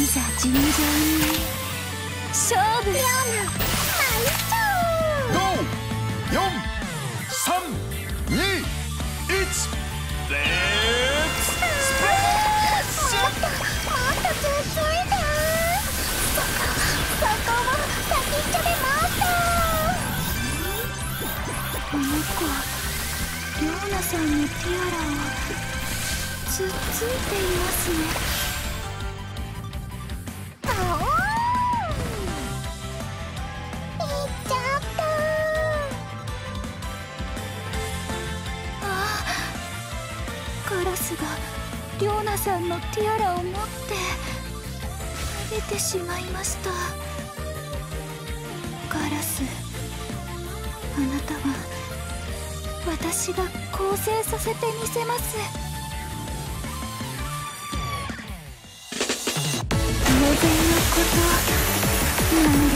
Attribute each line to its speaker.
Speaker 1: ざ尋常に勝負。
Speaker 2: ような
Speaker 3: 5、4、3、2、1、レッツスプレッシュ。
Speaker 2: もっとついてそこも先っちょでもっ
Speaker 1: この子リョーナさんのティアラをつっついていますね。
Speaker 2: といっちゃった。
Speaker 1: ああ、カラスがリョーナさんのティアラを持って逃げてしまいました。カラス、あなたは私が更生させてみせます。当然のことなの